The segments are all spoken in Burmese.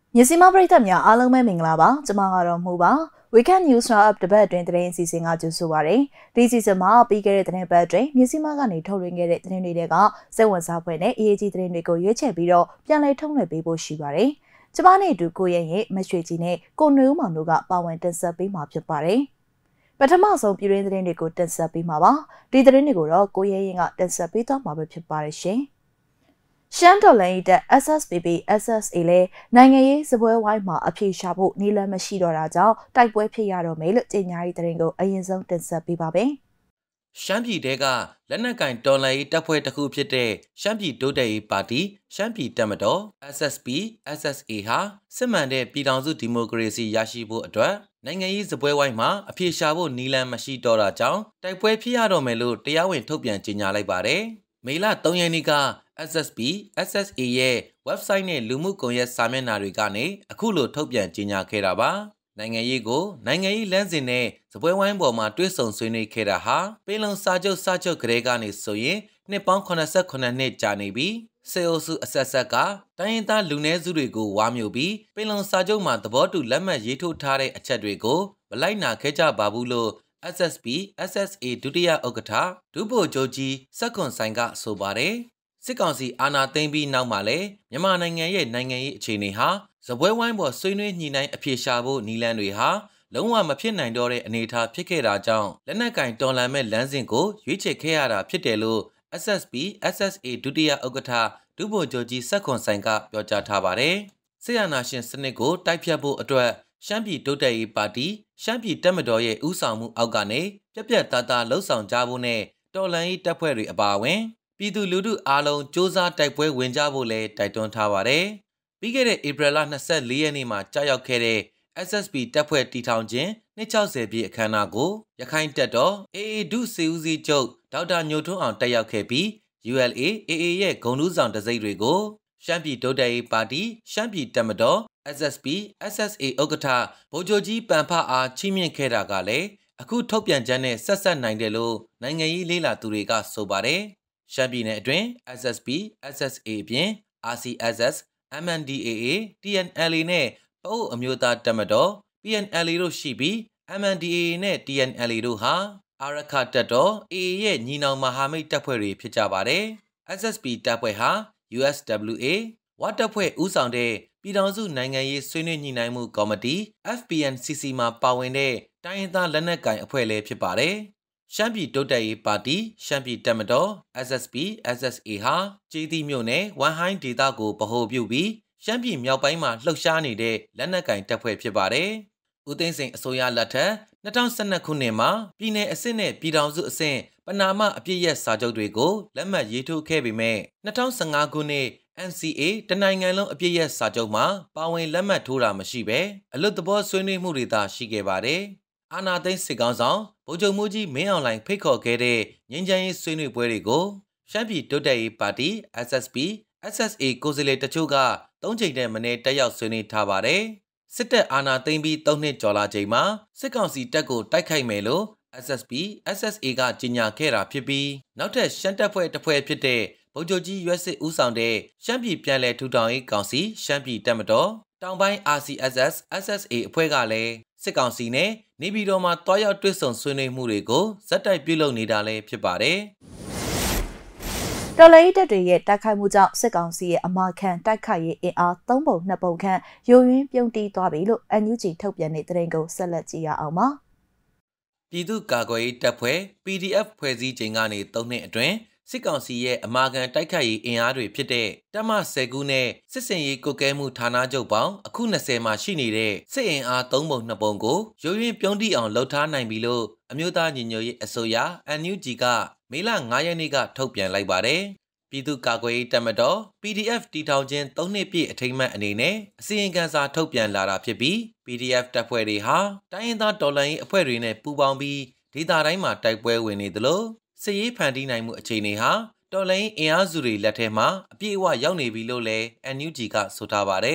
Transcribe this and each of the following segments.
မြစီမပရိသတ်များအားလုံးပဲမင်္ဂလာပါကျွန်မကတော့မှုပါ Weekend News Wrap တပတ်အတွင်းသတင်းအစီအစဉ်ကကြိုဆိုပါရစေဒီစီစဉ်မှာပြီးခဲ့တဲ့သတင်းပတ်အတွင်းမြစီမကနေထုတ်လွှင့်ခဲ့တဲ့သတင်းတွေကစိတ်ဝင်စားဖွယ်နဲ့အရေးကြီးသတင်းတွေကိုရွေးချယ်ပြီးတော့ပြန်လည်ထုတ်လွှင့်ပေးဖို့ရှိပါတယ်ကျွန်မနဲ့အတူကိုရဲ့မရွှေကြီးနဲ့ကိုနွေဦးမောင်တို့ကပါဝင်တင်ဆက်ပေးမှာဖြစ်ပါတယ်ပထမဆုံးပြည်တွင်းသတင်းတွေကိုတင်ဆက်ပေးမှာပါဒီသတင်းတွေကိုတော့ကိုရဲ့ကတင်ဆက်ပေးသွားမှာပဲဖြစ်ပါတယ်ရှင်ရှမ်းတော်လိုင်းတဲ့ SSPP SSA လဲနိုင်ငံရေးစပွဲဝိုင်းမှာအပြေရှာဖို့နည်းလမ်းမရှိတော့တာကြောင့်တိုက်ပွဲဖြစ်ရတော့မယ်လို့ကြေညာရေးသတင်းကိုအရင်ဆုံးတင်ဆက်ပေးပါမယ်။ရှမ်းပြည်တဲကလက်နက်ကင်တော်လှန်ရေးတပ်ဖွဲ့တစ်ခုဖြစ်တဲ့ရှမ်းပြည်တိုးတက်ရေးပါတီရှမ်းပြည်တပ်မတော် SSP SSA ဟာစစ်မှန်တဲ့ပြည်ထောင်စုဒီမိုကရေစီရရှိဖို့အတွက်နိုင်ငံရေးစပွဲဝိုင်းမှာအပြေရှာဖို့နည်းလမ်းမရှိတော့တာကြောင့်တိုက်ပွဲဖြစ်ရတော့မယ်လို့တရားဝင်ထုတ်ပြန်ကြေညာလိုက်ပါတယ်။မေလ3ရက်နေ့ကSSP SSA ရဲ့ website နဲ့လူမှုကွန်ရက်စာမျက်နှာတွေကနေအခုလိုထုတ်ပြန်ကြေညာခဲ့တာပါနိုင်ငံရေးကိုနိုင်ငံရေးလမ်းစဉ်နဲ့စပွဲဝိုင်းပေါ်မှာတွဲဆုံဆွေးနွေးခဲ့တာဟာပြည်လုံစာချုပ်ကလေးကနေဆိုရင်နှစ်ပေါင်း89နှစ်ကြာနေပြီစေအိုစုအဆက်ဆက်ကတိုင်းရင်းသားလူနည်းစုတွေကိုဝါမျိုးပြီးပြည်လုံစာချုပ်မှာသဘောတူလက်မှတ်ရေးထိုးထားတဲ့အချက်တွေကိုမလိုက်နာခဲ့ကြပါဘူးလို့SSP SSA ဒုတိယဥက္ကဋ္ဌဒုဗိုလ်ချုပ်ကြီးစက္ကွန်ဆိုင်ကဆိုပါတယ်စစ်ကောင်စီအာဏာသိမ်းပြီးနောက်မှာလည်းမြန်မာနိုင်ငံရဲ့နိုင်ငံရေးအခြေအနေဟာစပွဲဝိုင်းပေါ်ဆွေးနွေးညှိနှိုင်းအပြေရှာဖို့နည်းလမ်းတွေဟာလုံးဝမဖြစ်နိုင်တော့တဲ့အနေအထားဖြစ်ခဲ့တာကြောင့်လက်နက်ကင်တော်လှန်မဲ့လမ်းစဉ်ကိုရွေးချယ်ခဲ့ရတာဖြစ်တယ်လို့ SSP SSA ဒုတိယဥက္ကဋ္ဌဒုဗိုလ်ချုပ်ကြီးစက္ကွန်ဆိုင်ကပြောကြားထားပါတယ်။စစ်အာဏာရှင်စနစ်ကိုတိုက်ဖြတ်ဖို့အတွက်ရှမ်းပြည်တိုးတက်ရေးပါတီရှမ်းပြည်တပ်မတော်ရဲ့ဦးဆောင်မှုအောက်ကနေပြက်ပြက်သားသားလှုပ်ဆောင်ကြဖို့နဲ့တော်လှန်ရေးတပ်ဖွဲ့တွေအပါအဝင်ပြည်သူလူထုအားလုံးစ조사တိုက်ပွဲဝင်ကြဖို့လည်းတိုက်တွန်းထားပါတယ်။ပြီးခဲ့တဲ့ဧပြီလ24ရက်နေ့မှာကြာရောက်ခဲ့တဲ့ SSP တပ်ဖွဲ့တီထောင်ခြင်း260ပြည့်အခမ်းအနားကိုရခိုင်တပ်တော် AA ဒုစေဦးစီးချုပ်ဒေါက်တာညိုထွန်းအောင်တက်ရောက်ခဲ့ပြီး ULA AA ရဲ့ဂုဏ်ထူးဆောင်တံဆိပ်တွေကိုရှမ်းပြည်တိုးတက်ရေးပါတီရှမ်းပြည်တပ်မတော် SSP SSA ဥက္ကဋ္ဌဗိုလ်ချုပ်ကြီးပန်ဖအားချီးမြှင့်ခဲ့တာကလည်းအခုထုတ်ပြန်ချက်နဲ့ဆက်နိုင်တယ်လို့နိုင်ငံရေးလေးလာသူတွေကဆိုပါတယ်။ရှမ်းပြည်နယ်အတွင်း SSP SSA အပြင် RCSS MNDAA TNLA နဲ့ပအို့အမျိုးသားတပ်မတော် PNLA တို့ရှိပြီး MNDAA နဲ့ TNLA တို့ဟာအာရခတပ်တော် AA ရဲ့ညီနောင်မဟာမိတ်တပ်ဖွဲ့တွေဖြစ်ကြပါတယ်။ SSP တပ်ဖွဲ့ဟာ USWA ဝတပ်ဖွဲ့ဦးဆောင်တဲ့ပြည်ထောင်စုနိုင်ငံရေးဆွေးနွေးညှိနှိုင်းမှုကော်မတီ FPNCC မှာပါဝင်တဲ့တိုင်းရင်းသားလက်နက်ကိုင်အဖွဲ့လည်းဖြစ်ပါတယ်။ရှမ်းပြည်တိုးတက်ရေးပါတီရှမ်းပြည်တပ်မတော် SSP SSA ဟာကျေးသီးမြို့နယ်ဝမ်ဟိုင်းဒေသကိုဗဟိုပြုပြီးရှမ်းပြည်မြောက်ပိုင်းမှာလှုပ်ရှားနေတဲ့လက်နက်ကင်တပ်ဖွဲ့ဖြစ်ပါတယ်။ဦးသိန်းစိန်အစိုးရလက်ထက်2012ခုနှစ်မှာပြည်내အဆင့်နဲ့ပြည်ထောင်စုအဆင့်ပဏာမအပြည့်ရက်စာချုပ်တွေကိုလက်မှတ်ရေးထိုးခဲ့ပေမဲ့2015ခုနှစ် NCA တနိုင်ငံလုံးအပြည့်ရက်စာချုပ်မှာပါဝင်လက်မှတ်ထိုးတာမရှိဘဲအလွတ်သဘောဆွေးနွေးမှုတွေသာရှိခဲ့ပါတယ်။အာဏာသိမ်းစစ်ကောင်ဆောင်ဗိုလ်ချုပ်မှုကြီးမင်းအောင်လှိုင်ဖိတ်ခေါ်ခဲ့တဲ့ငြိမ်းချမ်းရေးဆွေးနွေးပွဲတွေကိုရှမ်းပြည်တိုးတက်ရေးပါတီ SSP SSA ကိုယ်စားလှယ်တချို့က3ချိန်တည်းမနေ့တက်ရောက်ဆွေးနွေးထားပါတယ်။စစ်တပ်အာဏာသိမ်းပြီး3နှစ်ကျော်လာချိန်မှာစစ်ကောင်စီတပ်ကိုတိုက်ခိုက်မယ်လို့ SSP SSA ကကြေညာခဲ့တာဖြစ်ပြီးနောက်ထပ်ရှမ်းတပ်ဖွဲ့တစ်ဖွဲ့ဖြစ်တဲ့ဗိုလ်ချုပ်ကြီးရွက်စစ်ဦးဆောင်တဲ့ရှမ်းပြည်ပြည်လဲထူထောင်ရေးကောင်စီရှမ်းပြည်တပ်မတော်တောင်ပိုင်း RCSS SSA အဖွဲ့ကလည်းစစ်ကောင်စီနဲ့နေပြည်တော်မှာတွားရောက်တွေ့ဆုံဆွေးနွေးမှုတွေကိုဇက်တိုက်ပြုလုပ်နေတာလည်းဖြစ်ပါတယ်။တော်လှန်ရေးတပ်တွေရဲ့တိုက်ခိုက်မှုကြောင့်စစ်ကောင်စီရဲ့အမာခံတိုက်ခိုက်ရေးအင်အား3ပုံ2ပုံခန့်ယိုယွင်းပြုံးတီးသွားပြီလို့ NUG ထုတ်ပြန်တဲ့သတင်းကိုဆက်လက်ကြည့်ရအောင်ပါ။ပြည်သူ့ကာကွယ်ရေးတပ်ဖွဲ့ PDF ဖွဲ့စည်းချိန်ကနေ3နှစ်အတွင်းစစ်ကောင်စီရဲ့အမာခံတိုက်ခိုက်ရေးအင်အားတွေဖြစ်တဲ့တပ်မ10ခုနဲ့စစ်စင်ရေးကုတ်ကဲမှုဌာနချုပ်ပေါင်းအခု20မှာရှိနေတဲ့စစ်အင်အား3ပုံ2ပုံကိုရုံရင်းပြုံးတိအောင်လှုပ်ထားနိုင်ပြီလို့အမျိုးသားညီညွတ်ရေးအစိုးရ NUG ကမေလ9ရက်နေ့ကထုတ်ပြန်လိုက်ပါတယ်။ပြည်သူ့ကာကွယ်ရေးတပ်မတော် PDF တီထောင်ခြင်း3နှစ်ပြည့်အထိမ်းအမှတ်အနေနဲ့အစီရင်ခံစာထုတ်ပြန်လာတာဖြစ်ပြီး PDF တပ်ဖွဲ့တွေဟာတိုင်းရင်းသားတော်လှန်ရေးအဖွဲ့တွေနဲ့ပူးပေါင်းပြီးဒေသတိုင်းမှာတိုက်ပွဲဝင်နေသလိုစစ်ရေးဖန်တီးနိုင်မှုအခြေအနေဟာတော်လှန်ရေးအင်အားစုတွေလက်ထဲမှာအပြည့်အဝရောက်နေပြီလို့လည်း NUG ကဆိုထားပါတယ်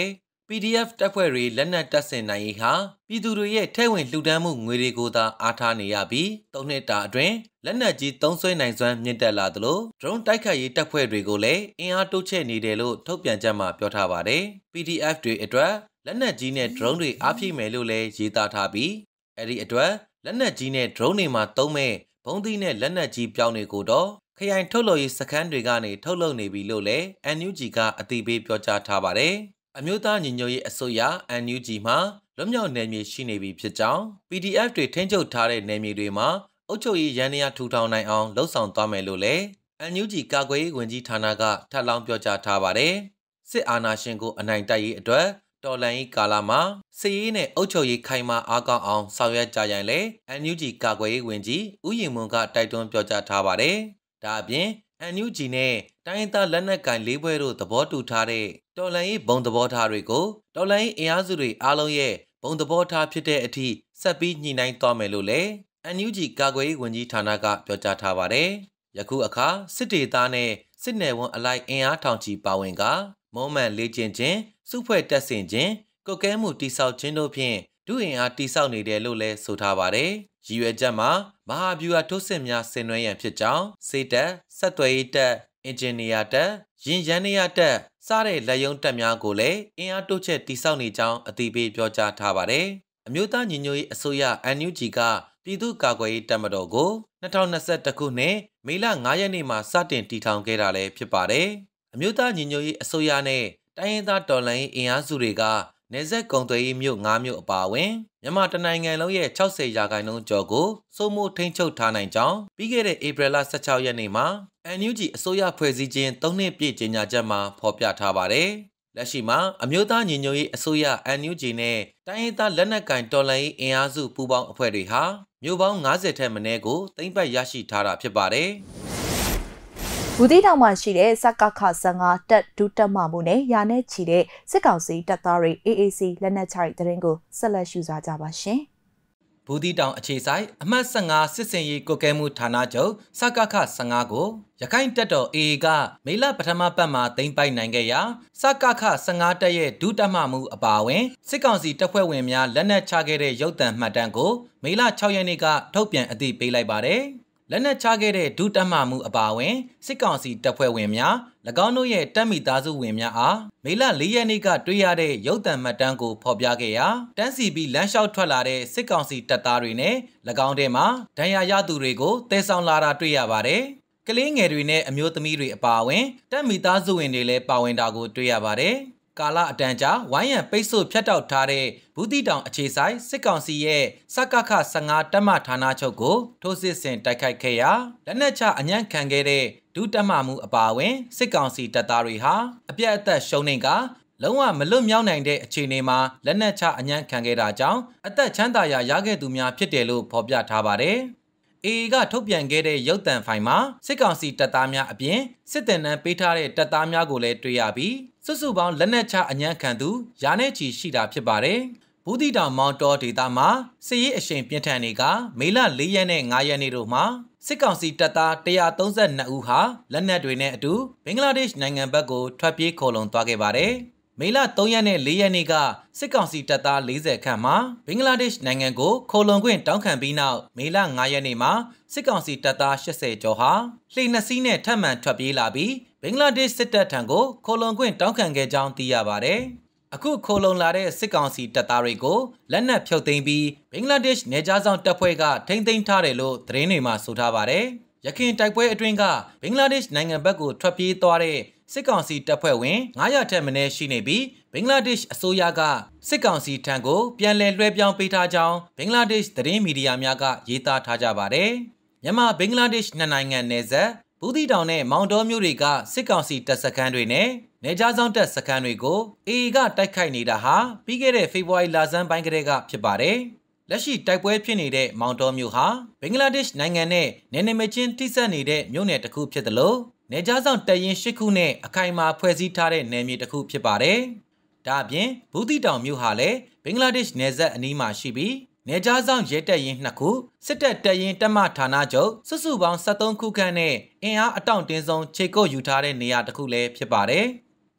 PDF တပ်ဖွဲ့တွေလက်နက်တပ်ဆင်နိုင်ရေးဟာပြည်သူတွေရဲ့ထဲဝင်လှူဒန်းမှုငွေတွေကိုသာအားထားနေရပြီး၃နှစ်တာအတွင်းလက်နက်ကြီးသုံးစွဲနိုင်စွမ်းမြင့်တက်လာသလို drone တိုက်ခိုက်ရေးတပ်ဖွဲ့တွေကိုလည်းအင်အားတိုးချဲ့နေတယ်လို့ထုတ်ပြန်ချက်မှာပြောထားပါတယ်။ PDF တွေအတွက်လက်နက်ကြီးနဲ့ drone တွေအားဖြည့်မယ်လို့လည်းရေးသားထားပြီးအဲ့ဒီအတွက်လက်နက်ကြီးနဲ့ drone တွေမှာသုံးမဲ့ဘုံသီးနဲ့လက်နက်ကြီးပြောင်းတွေကိုတော့ခရိုင်ထုတ်လုပ်ရေးစခန်းတွေကနေထုတ်လုပ်နေပြီလို့လည်း NUG ကအသိပေးပြောကြားထားပါတယ်။အမျိုးသားညီညွတ်ရေးအစိုးရ NUG မှာလွတ်မြောက်နယ်မြေရှိနေပြီဖြစ်ကြောင်း PDF တွေထိန်းချုပ်ထားတဲ့နယ်မြေတွေမှာအုပ်ချုပ်ရေးရန်ရာထူထောင်နိုင်အောင်လှုံ့ဆော်သွားမယ်လို့လည်း NUG ကာကွယ်ရေးဝန်ကြီးဌာနကထပ်လောင်းပြောကြားထားပါတယ်။စစ်အာဏာရှင်ကိုအနိုင်တိုက်ရေးအတွက်တော်လှန်ရေးကာလမှာစစ်ရေးနဲ့အုပ်ချုပ်ရေးခိုင်မာအားကောင်းအောင်ဆောင်ရွက်ကြရင်လည်း NUG ကာကွယ်ရေးဝန်ကြီးဦးရင်မွန်ကတိုက်တွန်းပြောကြားထားပါတယ်။ဒါအပြင် NUG နဲ့တိုင်းရင်းသားလက်နက်ကိုင်၄ဘွဲတို့သဘောတူထားတဲ့တော်လှန်ရေးဘုံသဘောထားတွေကိုတော်လှန်ရေးအင်အားစုတွေအားလုံးရဲ့ဘုံသဘောထားဖြစ်တဲ့အထိဆက်ပြီးညှိနှိုင်းသွားမယ်လို့လည်း NUG ကာကွယ်ရေးဝန်ကြီးဌာနကပြောကြားထားပါတယ်။ယခုအခါစစ်ဒေသနဲ့စစ်နယ်ဝန်အလိုက်အင်အားထောင်ချီပါဝင်ကမောမှန်လေးကျင်ခြင်းစုဖွဲ့တက်ဆင်ခြင်းကုတ်ကဲမှုတိဆောက်ခြင်းတို့ဖြင့်ဒုအင်အားတိဆောက်နေတယ်လို့လည်းဆိုထားပါတယ်။ရည်ရွယ်ချက်မှာမဟာဗျူဟာထိုးစစ်များဆင်နွှဲရန်ဖြစ်ကြောင်းစေတပ်ဆက်သွယ်ရေးတပ်အင်ဂျင်နီယာတပ်ရင်ရန်နေရတပ်စတဲ့လက်ယုံတပ်များကိုလည်းအင်အားတိုးချဲ့တိဆောက်နေကြောင်းအသိပေးပြောကြားထားပါတယ်။အမျိုးသားညီညွတ်ရေးအစိုးရ NUG ကပြည်သူ့ကာကွယ်ရေးတပ်မတော်ကို2021ခုနှစ်မေလ9ရက်နေ့မှာစတင်တည်ထောင်ခဲ့တာလည်းဖြစ်ပါတယ်။အမျိုးသားညီညွတ်ရေးအစိုးရနဲ့တိုင်းရင်းသားတော်လှန်ရေးအင်အားစုတွေကနယ်စပ်ကုန်သွယ်ရေးမြို့9မြို့အပါအဝင်မြန်မာတနိုင်ငံလုံးရဲ့60%ကျော်ကိုစိုးမိုးထိန်းချုပ်ထားနိုင်ကြောင်းပြီးခဲ့တဲ့ဧပြီလ16ရက်နေ့မှာ NUG အစိုးရဖွဲ့စည်းခြင်း3နှစ်ပြည့်ကြေညာချက်မှာဖော်ပြထားပါတယ်။လက်ရှိမှာအမျိုးသားညီညွတ်ရေးအစိုးရ NUG နဲ့တိုင်းရင်းသားလက်နက်ကိုင်တော်လှန်ရေးအင်အားစုပူးပေါင်းအဖွဲ့တွေဟာမြို့ပေါင်း90ထက်မနည်းကိုသိမ်းပိုက်ရရှိထားတာဖြစ်ပါတယ်။ဘူးသီးတောင်မှာရှိတဲ့စကခ15တပ်ဒုတပ်မမှုနဲ့ရာနဲ့ချီတဲ့စစ်ကောင်စီတပ်သားတွေ AAC လက်နက်ချတဲ့တရင်ကိုဆက်လက်ရှုစားကြပါရှင်။ဘူးသီးတောင်အခြေဆိုင်အမှတ်15စစ်စင်ရေးကွက်ကဲမှုဌာနချုပ်စကခ15ကိုရခိုင်တပ်တော် AA ကမေလပထမပတ်မှာသိမ်းပိုက်နိုင်ခဲ့ရာစကခ15တပ်ရဲ့ဒုတပ်မမှုအပါအဝင်စစ်ကောင်စီတပ်ဖွဲ့ဝင်များလက်နက်ချခဲ့တဲ့ရုပ်သံမှတ်တမ်းကိုမေလ6ရက်နေ့ကထုတ်ပြန်အသိပေးလိုက်ပါတယ်။လက်နက်ချခဲ့တဲ့ဒုတပ်မမှုအပါအဝင်စစ်ကောင်စီတပ်ဖွဲ့ဝင်များ၎င်းတို့ရဲ့တပ်မိသားစုဝင်များအားမေလ4ရက်နေ့ကတွေ့ရတဲ့ရုပ်သံမှတ်တမ်းကိုဖော်ပြခဲ့ရာတန်းစီပြီးလမ်းလျှောက်ထွက်လာတဲ့စစ်ကောင်စီတပ်သားတွေနဲ့၎င်းထဲမှာဒဏ်ရာရသူတွေကိုတဲဆောင်လာတာတွေ့ရပါတယ်။ကလေးငယ်တွေနဲ့အမျိုးသမီးတွေအပါအဝင်တပ်မိသားစုဝင်တွေလည်းပါဝင်တာကိုတွေ့ရပါတယ်။ကာလအတန်ကြာဝိုင်းရံပိတ်ဆို့ဖြတ်တောက်ထားတဲ့ဘူးတီတောင်အခြေဆိုင်စစ်ကောင်စီရဲ့စကခ15တပ်မဌာနချုပ်ကိုထိုးစစ်ဆင်တိုက်ခိုက်ခဲ့ရာလက်နက်ချအညံ့ခံခဲ့တဲ့ဒုတပ်မမှုအပါအဝင်စစ်ကောင်စီတပ်သားတွေဟာအပြတ်အသက်ရှုံးနေကလုံးဝမလွတ်မြောက်နိုင်တဲ့အခြေအနေမှာလက်နက်ချအညံ့ခံခဲ့တာကြောင့်အသက်ချမ်းသာရာရခဲ့သူများဖြစ်တယ်လို့ဖော်ပြထားပါတယ်။ AA ကထုတ်ပြန်ခဲ့တဲ့ရုပ်သံဖိုင်မှာစစ်ကောင်စီတပ်သားများအပြင်စစ်တပ်နှံပေးထားတဲ့တပ်သားများကိုလည်းတွေ့ရပြီးစုစုပေါင်းလက်နက်ချအညံ့ခံသူရာနဲ့ချီရှိတာဖြစ်ပါတယ်။ဘူးတီတောင်မောင်တော်ဒေသမှာစစ်ရေးအရှိန်ပြင်းထန်နေကမေလ4ရက်နဲ့5ရက်နေ့တို့မှာစစ်ကောင်စီတပ်သား132ဦးဟာလက်နက်တွေနဲ့အတူဘင်္ဂလားဒေ့ရှ်နိုင်ငံဘက်ကိုထွက်ပြေးခိုလုံသွားခဲ့ပါတယ်။မေလ3ရက်နဲ့4ရက်နေ့ကစစ်ကောင်စီတပ်သား40ခန့်မှဘင်္ဂလားဒေ့ရှ်နိုင်ငံကိုခိုလုံခွင့်တောင်းခံပြီးနောက်မေလ9ရက်နေ့မှာစစ်ကောင်စီတပ်သား80ကျော်ဟာလှေ2စီးနဲ့ထပ်မံထွက်ပြေးလာပြီးဘင်္ဂလားဒေ့ရှ်စစ်တပ်ထံကိုခိုလုံခွင့်တောင်းခံခဲ့ကြောင်းသိရပါတယ်။အခုခိုလုံလာတဲ့စစ်ကောင်စီတပ်သားတွေကိုလက်နက်ဖြုတ်သိမ်းပြီးဘင်္ဂလားဒေ့ရှ်နယ်ခြားစောင့်တပ်ဖွဲ့ကထိန်းသိမ်းထားတယ်လို့သတင်းတွေမှာဆိုထားပါတယ်။ရခိုင်တိုက်ပွဲအတွင်းကဘင်္ဂလားဒေ့ရှ်နိုင်ငံဘက်ကိုထွက်ပြေးသွားတဲ့စစ်ကောင်စီတပ်ဖွဲ့ဝင်900ထက်မနည်းရှိနေပြီးဘင်္ဂလားဒေ့ရှ်အစိုးရကစစ်ကောင်စီထံကိုပြန်လည်လွှဲပြောင်းပေးထားကြောင်းဘင်္ဂလားဒေ့ရှ်သတင်းမီဒီယာများကရေးသားထားကြပါတယ်။မြန်မာဘင်္ဂလားဒေ့ရှ်နှစ်နိုင်ငံနယ်စပ်ဘူးတီတောင်နဲ့မောင်တောမြို့တွေကစစ်ကောင်စီတပ်စခန်းတွေနဲ့နယ်ခြားစောင့်တပ်စခန်းတွေကို AA ကတိုက်ခိုက်နေတာဟာပြီးခဲ့တဲ့ဖေဖော်ဝါရီလဆန်းပိုင်းကတည်းကဖြစ်ပါတယ်။လက်ရှိတိုက်ပွဲဖြစ်နေတဲ့မောင်တောမြို့ဟာဘင်္ဂလားဒေ့ရှ်နိုင်ငံနဲ့နယ်နိမိတ်ချင်းထိစပ်နေတဲ့မြို့နယ်တစ်ခုဖြစ်တယ်လို့နယ်ခြားစောင့်တပ်ရင်း၈ခုနဲ့အခိုင်အမာဖွဲ့စည်းထားတဲ့နယ်မြေတစ်ခုဖြစ်ပါတယ်။ဒါအပြင်ဘူးတီတောင်မြို့ဟာလည်းဘင်္ဂလားဒေ့ရှ်နယ်စပ်အနီးမှာရှိပြီးနယ်ခြားစောင့်ရဲတပ်ရင်း2ခုစစ်တပ်တပ်ရင်းတပ်မဌာနချုပ်စုစုပေါင်း73ခုခန့်နဲ့အင်အားအတောင့်တင်းဆုံးခြေကုပ်ယူထားတဲ့နေရာတစ်ခုလည်းဖြစ်ပါတယ်။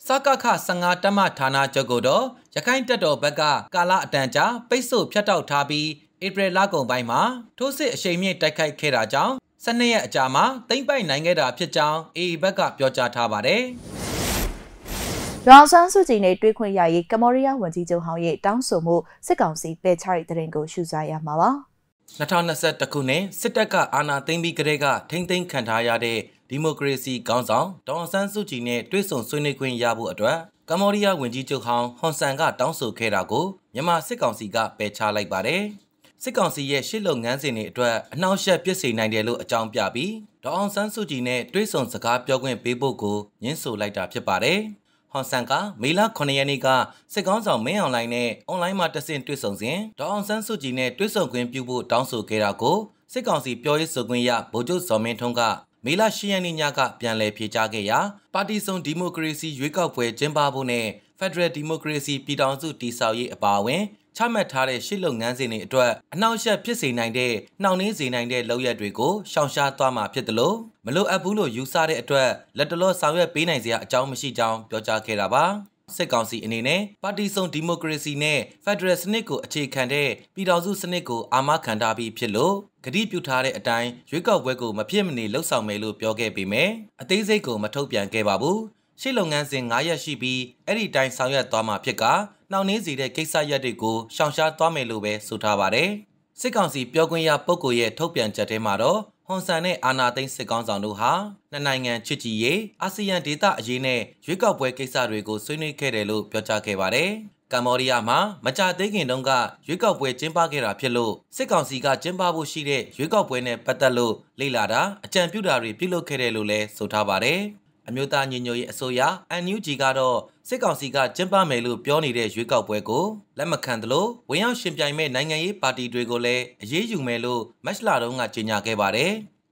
စကခ15တမဌာနချုပ်ကတော့ရခိုင်တပ်တော်ဘက်ကကာလအတန်ကြာပိတ်ဆို့ဖြတ်တောက်ထားပြီးဧပြီလကုန်ပိုင်းမှာထိုးစစ်အရှိန်မြင့်တိုက်ခိုက်ခဲ့တာကြောင့်12ရက်အကြာမှာသိမ်းပိုက်နိုင်ခဲ့တာဖြစ်ကြောင်း AA ဘက်ကပြောကြားထားပါတယ်။ဒေါ်ဆန်းစုကြည်နဲ့တွေ့ခွင့်ရရေးကမ္ဘောဒီးယားဝန်ကြီးချုပ်ဟောင်းရဲ့တောင်းဆိုမှုစစ်ကောင်စီပယ်ချတဲ့တဲ့ရင်ကိုရှုစားရမှာပါ။2021ခုနှစ်စစ်တပ်ကအာဏာသိမ်းပြီးကတည်းကထိမ့်သိမ်းခံထားရတဲ့ဒီမိုကရေစီခေါင်းဆောင်ဒေါ်ဆန်းစုကြည်နဲ့တွေ့ဆုံဆွေးနွေးခွင့်ရဖို့အတွက်ကမ္ဘောဒီးယားဝန်ကြီးချုပ်ဟောင်းဟွန်ဆန်ကတောင်းဆိုခဲ့တာကိုမြန်မာစစ်ကောင်စီကပယ်ချလိုက်ပါတယ်။စစ်ကောင်စီရဲ့ရှစ်လုပ်ငန်းစဉ်တွေအတွက်အနှောက်အယှက်ပြစ်စေနိုင်တယ်လို့အကြောင်းပြပြီးဒေါ်ဆန်းစုကြည်နဲ့တွေ့ဆုံစကားပြောခွင့်ပေးဖို့ကိုညှင်းဆိုလိုက်တာဖြစ်ပါတယ်။ဟွန်ဆန်ကမေလ9ရက်နေ့ကစစ်ကောင်ဆောင်မင်းအွန်လိုင်းနဲ့အွန်လိုင်းမှာတဆင့်တွေ့ဆုံစဉ်ဒေါ်ဆန်းစုကြည်နဲ့တွေ့ဆုံခွင့်ပြုဖို့တောင်းဆိုခဲ့တာကိုစစ်ကောင်စီပြောရေးဆိုခွင့်ရဗိုလ်ချုပ်ဇော်မင်းထွန်းကမေလ10ရက်နေ့ညကပြန်လည်ဖြေကြားခဲ့ရာပါတီစုံဒီမိုကရေစီရွေးကောက်ပွဲကျင်းပဖို့နဲ့ဖက်ဒရယ်ဒီမိုကရေစီပြည်ထောင်စုတည်ဆောက်ရေးအပါအဝင်ချမှတ်ထားတဲ့ရှစ်လုပ်ငန်းစဉ်တွေအတွက်အနှောက်အယှက်ဖြစ်စေနိုင်တဲ့နှောင့်နှေးစေနိုင်တဲ့လုပ်ရက်တွေကိုရှောင်ရှားသွားမှာဖြစ်တယ်လို့မလိုအပ်ဘူးလို့ယူဆတဲ့အတွက်လက်တလောဆောင်ရွက်ပေးနိုင်စရာအကြောင်းမရှိကြောင်းပြောကြားခဲ့တာပါစစ်ကောင်စီအနေနဲ့ပါတီစုံဒီမိုကရေစီနဲ့ဖက်ဒရယ်စနစ်ကိုအခြေခံတဲ့ပြည်ထောင်စုစနစ်ကိုအာမခံထားပြီးဖြစ်လို့ကတိပြုထားတဲ့အတိုင်းရွေးကောက်ပွဲကိုမဖြစ်မနေလှုပ်ဆောင်မယ်လို့ပြောခဲ့ပေမဲ့အသေးစိတ်ကိုမထုတ်ပြန်ခဲ့ပါဘူးရှစ်လုပ်ငန်းစဉ်9ရက်ရှိပြီးအဲ့ဒီတိုင်းဆောင်ရွက်သွားမှာဖြစ်ကနှောင့်နှေးစေတဲ့ကိစ္စရပ်တွေကိုရှောင်ရှားသွားမယ်လို့ပဲဆိုထားပါတယ်စစ်ကောင်စီပြောခွင့်ရပုဂ္ဂိုလ်ရဲ့ထုတ်ပြန်ချက်ထဲမှာတော့ဟွန်ဆန်နဲ့အာနာသိန်းစစ်ကောင်ဆောင်တို့ဟာနှစ်နိုင်ငံချစ်ကြည်ရေးအာဆီယံဒေသအရေးနဲ့ရွေးကောက်ပွဲကိစ္စတွေကိုဆွေးနွေးခဲ့တယ်လို့ပြောကြားခဲ့ပါတယ်ကမ္ဘောဒီးယားမှာမကြာသေးခင်တုန်းကရွေးကောက်ပွဲကျင်းပခဲ့တာဖြစ်လို့စစ်ကောင်စီကကျင်းပဖို့ရှိတဲ့ရွေးကောက်ပွဲနဲ့ပတ်သက်လို့လေ့လာတာအကြံပြုတာတွေပြုလုပ်ခဲ့တယ်လို့လည်းဆိုထားပါတယ်အမျိုးသားညီညွတ်ရေးအစိုးရ NUG ကတော့စစ်ကောင်စီကကျင်းပမယ်လို့ပြောနေတဲ့ရွေးကောက်ပွဲကိုလက်မခံသလိုဝင်ရောက်ရှင်ပြိုင်မဲ့နိုင်ငံရေးပါတီတွေကိုလည်းအရေးယူမယ်လို့မတ်လတုန်းကကြေညာခဲ့ပါတယ်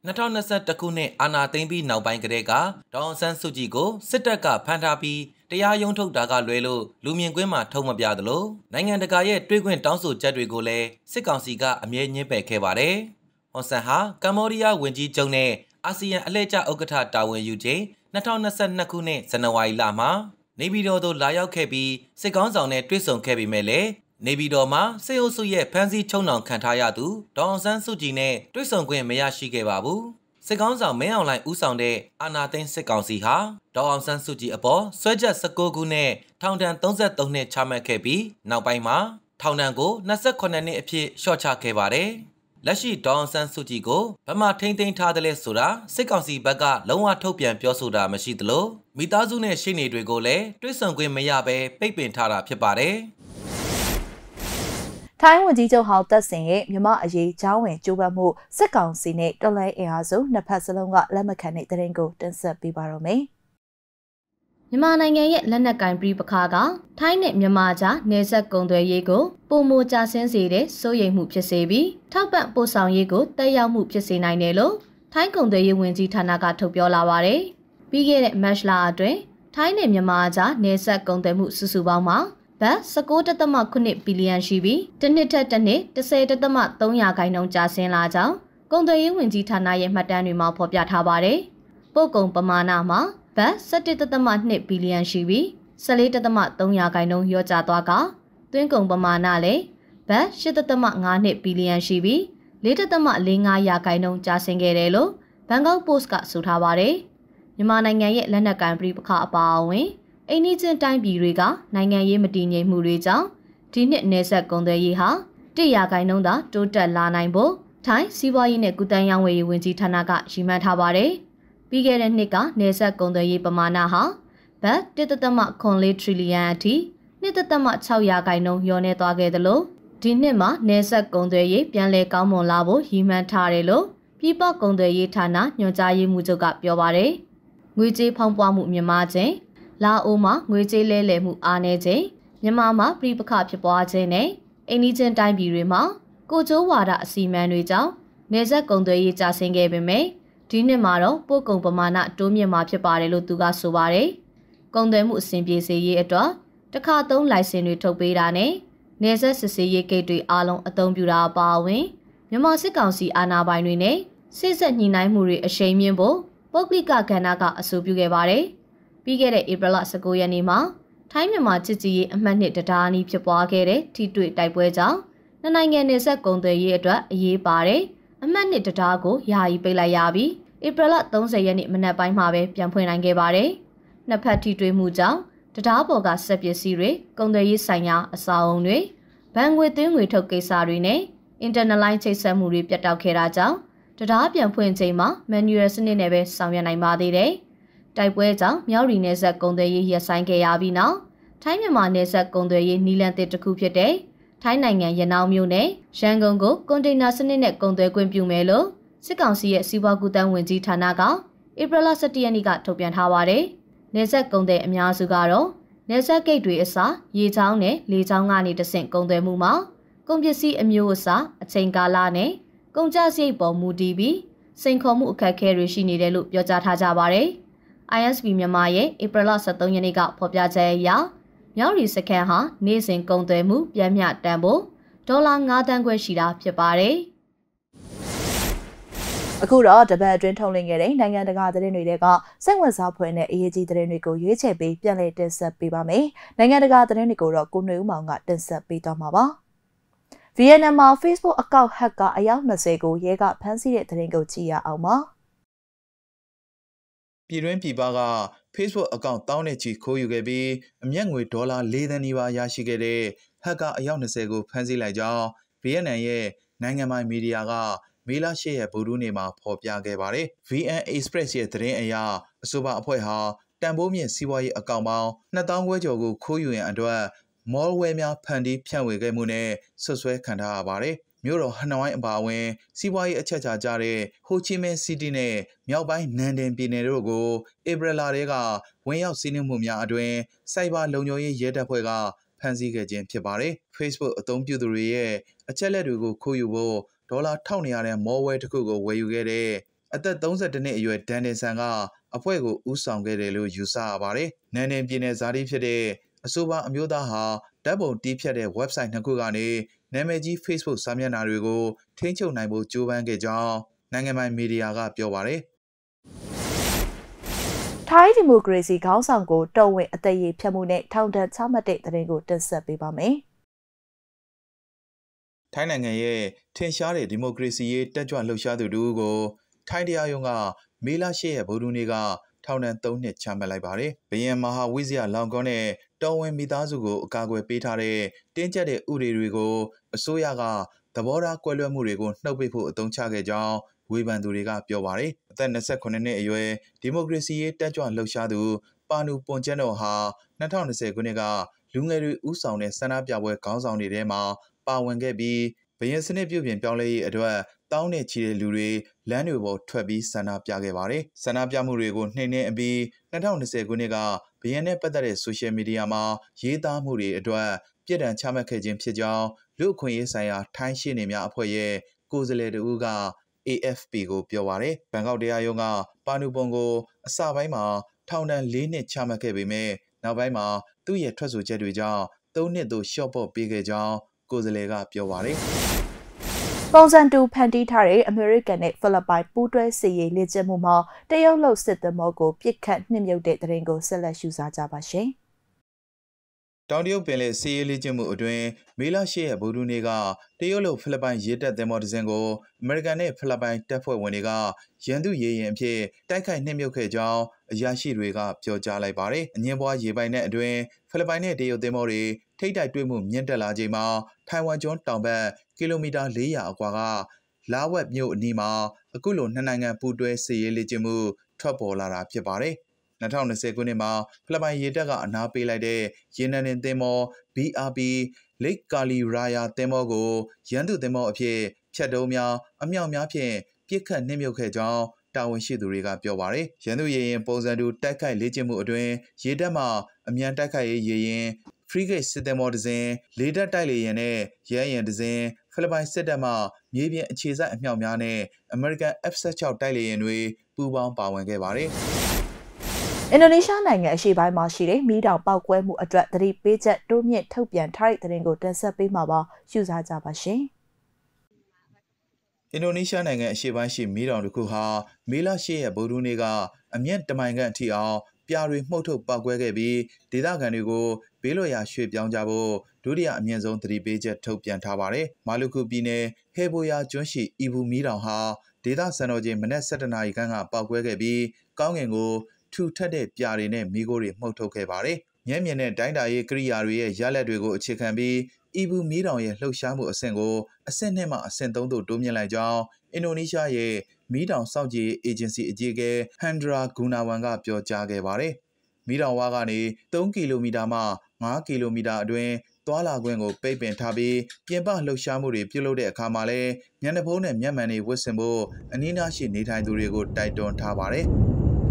2021ခုနှစ်အာဏာသိမ်းပြီးနောက်ပိုင်းကတည်းကဒေါ်အောင်ဆန်းစုကြည်ကိုစစ်တပ်ကဖမ်းထားပြီးတရားရုံးထုတ်တာကလွဲလို့လူမြင်ကွင်းမှာထုတ်မပြသလိုနိုင်ငံတကာရဲ့တွေးခွင့်တောင်းဆိုချက်တွေကိုလည်းစစ်ကောင်စီကအမြဲညှင်းပယ်ခဲ့ပါတယ်ဟွန်ဆန်ဟာကမ္ဘောဒီးယားဝန်ကြီးချုပ်နဲ့အာဆီယံအလှည့်ကျဥက္ကဋ္ဌတာဝန်ယူချိန်2022ခုနှစ်ဇန်နဝါရီလမှာနေပြည်တော်သို့လာရောက်ခဲ့ပြီးစစ်ကောင်ဆောင်နဲ့တွေ့ဆုံခဲ့ပေမဲ့လည်းနေပြည်တော်မှာစစ်အုပ်စုရဲ့ဖမ်းဆီးချုပ်နှောင်ခံထားရသူဒေါအောင်ဆန်းစုကြည်နဲ့တွေ့ဆုံခွင့်မရရှိခဲ့ပါဘူးစစ်ကောင်ဆောင်မင်းအောင်လှိုင်ဦးဆောင်တဲ့အာဏာသိမ်းစစ်ကောင်စီဟာဒေါအောင်ဆန်းစုကြည်အပေါ်ဆွဲချက်19ခုနဲ့ထောင်ဒဏ်33နှစ်ချမှတ်ခဲ့ပြီးနောက်ပိုင်းမှာထောင်ဒဏ်ကို28နှစ်အဖြစ်လျှော့ချခဲ့ပါတယ်လက်ရှိဒေါအောင်ဆန်းစုကြည်ကိုဗမာထိန်းသိမ်းထားတယ်လဲဆိုတာစစ်ကောင်စီဘက်ကလုံးဝထုတ်ပြန်ပြောဆိုတာမရှိသလိုမိသားစုနဲ့ရှေ့နေတွေကိုလည်းတွေ့ဆုံခွင့်မရဘဲပိတ်ပင်ထားတာဖြစ်ပါတယ်ထိုင်းဝန်ကြီးချုပ်ဟောင်းသက်စင်ရဲ့မြမအရေးချောင်းဝင်ကြိုးပမ်းမှုစစ်ကောင်စီနဲ့တော်လှန်အင်အားစုနှစ်ဖက်စလုံးကလက်မခံတဲ့တဲ့ရင်ကိုတင်ဆက်ပေးပါရမယ်မြန်မာနိုင်ငံရဲ့လက်နက်ကင်ပြည်ပခါကထိုင်းနဲ့မြန်မာကြားနယ်စပ်ကုန်သွယ်ရေးကိုပုံမကြဆင်းစေတဲ့စိုးရိမ်မှုဖြစ်စေပြီးထောက်ပံ့ပို့ဆောင်ရေးကိုတက်ရောက်မှုဖြစ်စေနိုင်တယ်လို့ထိုင်းကုန်သွယ်ရေးဝန်ကြီးဌာနကထုတ်ပြောလာပါတယ်။ပြီးခဲ့တဲ့မတ်လအတွင်းထိုင်းနဲ့မြန်မာကြားနယ်စပ်ကုန်သွယ်မှုစုစုပေါင်းမှာဘတ်19.8ဘီလီယံရှိပြီးတစ်နှစ်ထက်တစ်နှစ်10.3%ကျဆင်းလာကြောင်းကုန်သွယ်ရေးဝန်ကြီးဌာနရဲ့မှတ်တမ်းတွေမှာဖော်ပြထားပါတယ်။ပို့ကုန်ပမာဏမှာဘတ်17.2ဘီလီယံရှိပြီး14.3%လျော့ကျသွားကသွင်းကုန်ပမာဏလည်းဘတ်8.52ဘီလီယံရှိပြီး4.45%ကျဆင်းခဲ့တယ်လို့ဘန်ကောက်ပို့စ်ကဆိုထားပါတယ်။မြန်မာနိုင်ငံရဲ့လက်နက်ကိုင်ပြည်ပခအပါအဝင်အိန္ဒိချင်းတိုင်းပြည်တွေကနိုင်ငံရေးမတည်ငြိမ်မှုတွေကြောင့်ဒီနှစ်နယ်စပ်ကုန်သွယ်ရေးဟာ1%သာတိုးတက်လာနိုင်ဖို့ထိုင်းစီးပွားရေးနဲ့ကုသရေးဝန်ကြီးဌာနကရည်မှန်းထားပါတယ်။ပြီးခဲ့တဲ့နှစ်ကနယ်စပ်ကုန်သွယ်ရေးပမာဏဟာဘတ်1.4 ထရီလီယံအထိ2.6%လျော့နေသွားခဲ့သလိုဒီနှစ်မှာနယ်စပ်ကုန်သွယ်ရေးပြန်လည်ကောင်းမွန်လာဖို့ရည်မှန်းထားတယ်လို့ပြည်ပကုန်သွယ်ရေးဌာနညွှန်ကြားရေးမှူးချုပ်ကပြောပါတယ်။ငွေကြေးဖောင်းပွားမှုမြင့်မားခြင်းလာအိုမှာငွေကြေးလဲလှယ်မှုအားနည်းခြင်းမြန်မာမှာပြည်ပခဖြစ်ပွားခြင်းနဲ့အိန္ဒိချင်းတိုင်းပြည်တွေမှာကိုကျိုးဝါဒအစီအမံတွေကြောင့်နယ်စပ်ကုန်သွယ်ရေးကျဆင်းခဲ့ပေမဲ့ဒီနှစ်မှာတော့ပို့ကုန်ပမာဏတိုးမြင့်မှာဖြစ်ပါတယ်လို့သူကဆိုပါတယ်။ကုန်သွယ်မှုအဆင်ပြေစေရေးအတွက်တစ်ခါသုံးလိုင်စင်တွေထုတ်ပေးတာနဲ့နယ်စပ်စစ်ဆေးရေးဂိတ်တွေအားလုံးအသုံးပြုတာအပါအဝင်မြန်မာစစ်ကောင်စီအာဏာပိုင်တွေနဲ့စစ်ဆက်ညှိနှိုင်းမှုတွေအရှိန်မြင့်ဖို့ပုဂ္ဂလိကကဏ္ဍကအဆိုပြုခဲ့ပါတယ်။ပြီးခဲ့တဲ့ဧပြီလ19ရက်နေ့မှာထိုင်းမြန်မာချစ်ကြည်ရေးအမှတ်2တရားနီးဖြစ်ပွားခဲ့တဲ့ထိတွေ့တိုက်ပွဲကြောင့်နှစ်နိုင်ငံနယ်စပ်ကုန်သွယ်ရေးအတွက်အရေးပါတဲ့အမှတ်2တရားကိုယာယီပိတ်လိုက်ရပြီးဧပြီလ30ရက်နေ့မနက်ပိုင်းမှာပဲပြန်ဖွင့်နိုင်ခဲ့ပါတယ်။နှစ်ဖက်ထိတွေ့မှုကြောင့်တရားပေါ်ကစက်ပစ္စည်းတွေကုန်သွယ်ရေးဆိုင်ရာအဆောက်အုံတွေဘဏ်ငွေသွင်းငွေထုတ်ကိစ္စတွေနဲ့အင်တာနက်လိုင်းချိတ်ဆက်မှုတွေပြတ်တောက်ခဲ့တာကြောင့်တရားပြန်ဖွင့်ချိန်မှာ manual စနစ်နဲ့ပဲဆောင်ရွက်နိုင်ပါသေးတယ်။တိုက်ပွဲကြောင့်မြောက်ရီနယ်စပ်ကုန်သွယ်ရေးရပ်ဆိုင်းခဲ့ရပြီးနောက်ထိုင်းမြန်မာနယ်စပ်ကုန်သွယ်ရေးနီလန်တစ်တစ်ခုဖြစ်တဲ့ထိုင်းနိုင်ငံရနောင်းမြို့နယ်ရန်ကုန်ကိုကွန်တိန်နာစနစ်နဲ့ကုန်သွယ်ခွင့်ပြုမယ်လို့စစ်ကောင်စီရဲ့စီးပွားကူးသန်းဝန်ကြီးဌာနကဧပြီလ17ရက်နေ့ကထုတ်ပြန်ထားပါတယ်။နယ်စပ်ကုန်သွယ်အများစုကတော့နယ်စပ်ဂိတ်တွေအစားရေချောင်းနဲ့လေချောင်းကနေတဆင့်ကုန်သွယ်မှုမှာကုန်ပစ္စည်းအမျိုးအစားအချိန်ကာလနဲ့ကုန်ကျစရိတ်ပေါ်မူတည်ပြီးစိန်ခေါ်မှုအခက်အခဲတွေရှိနေတယ်လို့ပြောကြားထားကြပါတယ်။ ISP မြန်မာရဲ့ဧပြီလ23ရက်နေ့ကဖော်ပြချက်အရမြောက်ရီစခန်းဟာနေ့စဉ်ကုန်သွယ်မှုပြန်မျှတန်ဖို့ဒေါ်လာ9တန်းခွဲရှိတာဖြစ်ပါတယ်။အခုတော့တပတ်အတွင်းထုတ်လွှင့်ခဲ့တဲ့နိုင်ငံတကာသတင်းတွေကစိတ်ဝင်စားဖွယ်တဲ့အရေးကြီးသတင်းတွေကိုရွေးချယ်ပြီးပြန်လည်တင်ဆက်ပေးပါမယ်။နိုင်ငံတကာသတင်းတွေကိုတော့ကိုຫນွေဦးမောင်ကတင်ဆက်ပေးသွားမှာပါ။ VNM မှာ Facebook အကောင့် hack ကအယောက်20ကိုရဲကဖမ်းဆီးတဲ့သတင်းကိုကြည့်ရအောင်ပါ။ပြည်တွင်းပြည်ပက Facebook အကောင့်တောင်းနဲ့ချီခိုးယူခဲ့ပြီးအမျက်ငွေဒေါ်လာ4သန်းနီးပါးရရှိခဲ့တဲ့ hacker အယောက်20ကိုဖမ်းဆီးလိုက်ကြောင်း VNM ရဲ့နိုင်ငံပိုင်မီဒီယာကမေလ10ရက်ဗုဒ္ဓနေ့မှာဖော်ပြခဲ့ပါတယ်။ VN Express ရဲ့သတင်းအရအဆိုပါအဖွဲ့ဟာတန်ဖိုးမြင့်စီးပွားရေးအကောင့်ပေါင်း2000ခွဲကျော်ကိုခိုးယူရန်အတွက် malware များဖန်တီးဖြန့်ဝေခဲ့မှုနဲ့ဆွဆွဲခံထားရပါတယ်။မြို့တော်ဟနွိုင်းအပါအဝင်စီးပွားရေးအချက်ချာကျတဲ့ဟိုချီမင်းစီးတီးနဲ့မြောက်ပိုင်းနန်ဒင်ပြည်နယ်တို့ကိုဧပြီလထဲကဝင်ရောက်စီးနင်းမှုများအတွင်စိုက်ဘာလုံခြုံရေးရဲတပ်ဖွဲ့ကဖမ်းဆီးခဲ့ခြင်းဖြစ်ပါတယ်။ Facebook အသုံးပြုသူတွေရဲ့အချက်လက်တွေကိုခိုးယူဖို့ဒေါ်လာ1200တဲ့ malware တစ်ခုကိုဝယ်ယူခဲ့တဲ့အသက်32နှစ်အရွယ်ဒန်ဒင်ဆန်ကအဖွဲ့ကိုဦးဆောင်ခဲ့တယ်လို့ယူဆရပါတယ်။နန်ဒင်ပြည်နယ်ဇာတိဖြစ်တဲ့အဆိုပါအမျိုးသားဟာဓာတ်ပုံတီးဖြတ်တဲ့ website နှစ်ခုကနေနာမည်ကြီး Facebook စာမျက်နှာတွေကိုထိန်းချုပ်နိုင်ဖို့ကြိုးပမ်းခဲ့ကြောင်းနိုင်ငံပိုင်မီဒီယာကပြောပါတယ်။ထိုင်းဒီမိုကရေစီခေါင်းဆောင်ကိုတော်ဝင်အသက်ရည်ဖြတ်မှုနဲ့ထောင်ဒဏ်ချမှတ်တဲ့သတင်းကိုတင်ဆက်ပေးပါမယ်။ထိုင်းနိုင်ငံရဲ့ထင်ရှားတဲ့ဒီမိုကရေစီရေးတက်ကြွလှုပ်ရှားသူတို့ကိုထိုင်းတရားရုံးကမေလ10ရက်ဗုဒ္ဓနေ့ကထောင်ဒဏ်3နှစ်ချမှတ်လိုက်ပါတယ်။ဘယံမဟာဝိဇ္ဇာလောင်ကွန်းနဲ့တော်ဝင်မိသားစုကိုအကာအကွယ်ပေးထားတဲ့တင်းကျပ်တဲ့ဥပဒေတွေကိုအစိုးရကသဘောထားကွဲလွဲမှုတွေကိုနှုတ်ပိတ်ဖို့အသုံးချခဲ့ကြောင်းဝေဖန်သူတွေကပြောပါတယ်။အသက်28နှစ်အရွယ်ဒီမိုကရေစီရေးတက်ကြွလှုပ်ရှားသူပါနူပွန်ကျန်းတော်ဟာ2020ခုနှစ်ကလူငယ်တွေဥဆောင်တဲ့ဆန္ဒပြပွဲခေါင်းဆောင်တွေထဲမှာပါဝင်ခဲ့ပြီးဘယင်စနစ်ပြုပြင်ပြောင်းလဲရေးအတွက်တောင်းနဲ့ချီတဲ့လူတွေလမ်းတွေပေါ်ထွက်ပြီးဆန္ဒပြခဲ့ပါတယ်။ဆန္ဒပြမှုတွေကိုနှိမ်နင်းအပြီး2020ခုနှစ်ကဘယင်နဲ့ပတ်သက်တဲ့ဆိုရှယ်မီဒီယာမှာရေးသားမှုတွေအတွက်ပြည်ထောင်ချမှတ်ခဲ့ခြင်းဖြစ်ကြောင်းလူ့အခွင့်အရေးဆိုင်ရာထိုင်းရှေ့နေများအဖွဲ့ရဲ့ကိုယ်စားလှယ်တို့က AFP ကိုပြောပါတယ်။ဘန်ကောက်တရားရုံးကပါနူပွန်ကိုအစပိုင်းမှာထောင်ဒဏ်4နှစ်ချမှတ်ခဲ့ပေမဲ့နောက်ပိုင်းမှာသူ့ရဲ့ထွက်ဆိုချက်တွေကြောင့်3နှစ်သို့လျှော့ပေါ့ပေးခဲ့ကြောင်းကိုယ်စားလှယ်ကပြောပါတယ်။ပုံစံတူဖန်တီးထားတဲ့အမေရိကန်နဲ့ဖိလစ်ပိုင်ပူးတွဲစစ်ရေးလေ့ကျင့်မှုမှာတရုတ်လုပ်စစ်သင်္ဘောကိုပစ်ခတ်နှိမ့်မြုပ်တဲ့သတင်းကိုဆက်လက်ရှုစားကြပါရှင်။တောင်တရုတ်ပင်လယ်စစ်ရေးလေ့ကျင့်မှုအတွင်းမေလ10ရက်ဗုဒ္ဓနေ့ကတရုတ်လုပ်ဖိလစ်ပိုင်ရေတပ်သင်္ဘောတစ်စင်းကိုအမေရိကန်နဲ့ဖိလစ်ပိုင်တပ်ဖွဲ့ဝင်တွေကရန်သူရေရင်အဖြစ်တိုက်ခိုက်နှိမ့်မြုပ်ခဲ့ကြောင်းအရာရှိတွေကပြောကြားလိုက်ပါတယ်။အငင်းပွားရေပိုင်နဲ့အတွင်းဖိလစ်ပိုင်နဲ့တရုတ်သင်္ဘောတွေထိပ်တိုက်တွေ့မှုမြင့်တက်လာချိန်မှာထိုင်ဝမ်ကျွန်းတောင်ဘက်ကီလိုမီတာ400အကွာကလာဝက်မြို့အနီးမှာအခုလိုနှစ်နိုင်ငံပူးတွဲစစ်ရေးလေ့ကျင့်မှုထွက်ပေါ်လာတာဖြစ်ပါတယ်။2020ခုနှစ်မှာဖိလစ်ပိုင်ရေတပ်ကအနားပေးလိုက်တဲ့ရေနံတင်သင်္ဘော BRP လိတ်ကာလီရာယာသင်္ဘောကိုရန်သူသင်္ဘောအဖြစ်ဖြတ်တုံးများအမြောက်များဖြင့်ပစ်ခတ်နှိမ့်မြုပ်ခဲ့ကြောင်းတာဝန်ရှိသူတွေကပြောပါတယ်။ရန်သူရေရင်ပုံစံတူတိုက်ခိုက်လေ့ကျင့်မှုအတွင်းရေတပ်မှအမြန်တိုက်ခိုက်ရေးရေရင်ဖရီဂိတ်စစ်သင်္ဘောတစ်စင်းလေတပ်တိုက်လေယာဉ်နဲ့ရဲယာဉ်တစ်စင်းဖိလစ်ပိုင်စစ်တပ်မှမြေပြင်အခြေစိုက်အမြောက်များနဲ့အမေရိကန် F-16 တိုက်လေယာဉ်တွေပူးပေါင်းပါဝင်ခဲ့ပါတယ်။အင်ဒိုနီးရှားနိုင်ငံအရှေ့ပိုင်းမှာရှိတဲ့မီးတောင်ပေါက်ကွဲမှုအတွက်သတိပေးချက်တိုးမြင့်ထုတ်ပြန်ထားတဲ့သတင်းကိုတင်ဆက်ပေးမှာပါရှုစားကြပါရှင်။အင်ဒိုနီးရှားနိုင်ငံအရှေ့ပိုင်းရှိမီးတောင်တစ်ခုဟာမေလ10ရက်ဗုဒ္ဓနေ့ကအမြင့်တမိုင်ခန့်အထိအောင်ပြာတွေမှုတ်ထုတ်ပောက်ကွဲခဲ့ပြီးဒေသခံတွေကိုဘေးလွတ်ရာရွှေ့ပြောင်းကြဖို့ဒုတိယအမြင့်ဆုံးသတိပေးချက်ထုတ်ပြန်ထားပါတယ်။မာလူကူပြည်နယ်ဟေဘိုယာကျွန်းရှိအီဘူမီတောင်ဟာဒေသစံတော်ချိန်မနက်7:00 နာရီခန့်ကပောက်ကွဲခဲ့ပြီးကောင်းကင်ကိုထူထပ်တဲ့ပြာတွေနဲ့မီးခိုးတွေမှုတ်ထုတ်ခဲ့ပါတယ်။မျက်မြင်တဲ့ဒိုင်းတာရေးကိရိယာတွေရဲ့ရလဒ်တွေကိုအခြေခံပြီးအီဘူမီတောင်ရဲ့လှုပ်ရှားမှုအဆင့်ကိုအဆင့်2မှအဆင့်3သို့တိုးမြှင့်လိုက်ကြောင်းအင်ဒိုနီးရှားရဲ့မီးတောင်စောင့်ကြည့်အေဂျင်စီအကြီးအကဲဟန်ဒရာဂူနာဝန်ကပြောကြားခဲ့ပါတယ်။မီးတောင်ဝါကနေ3ကီလိုမီတာမှ5ကီလိုမီတာအတွင်းသွာလာခွင့်ကိုပိတ်ပင်ထားပြီးပြင်ပလှုပ်ရှားမှုတွေပြုလုပ်တဲ့အခါမှာလည်းမျက်နှာဖုံးနဲ့မျက်မှန်တွေဝတ်ဆင်ဖို့အနည်းနားရှိနေထိုင်သူတွေကိုတိုက်တွန်းထားပါတယ်။